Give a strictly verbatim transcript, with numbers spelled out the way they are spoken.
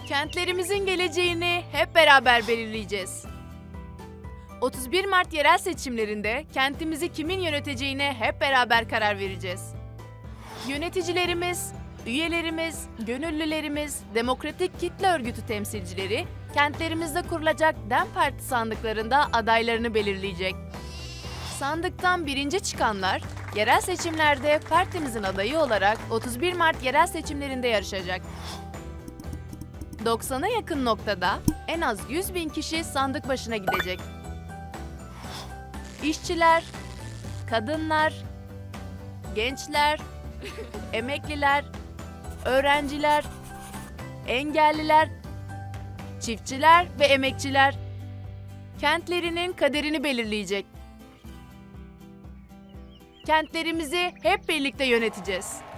Kentlerimizin geleceğini hep beraber belirleyeceğiz. otuz bir Mart yerel seçimlerinde kentimizi kimin yöneteceğine hep beraber karar vereceğiz. Yöneticilerimiz, üyelerimiz, gönüllülerimiz, demokratik kitle örgütü temsilcileri kentlerimizde kurulacak DEM Parti sandıklarında adaylarını belirleyecek. Sandıktan birinci çıkanlar, yerel seçimlerde partimizin adayı olarak otuz bir Mart yerel seçimlerinde yarışacak. doksana yakın noktada en az yüz bin kişi sandık başına gidecek. İşçiler, kadınlar, gençler, emekliler, öğrenciler, engelliler, çiftçiler ve emekçiler kentlerinin kaderini belirleyecek. Kentlerimizi hep birlikte yöneteceğiz.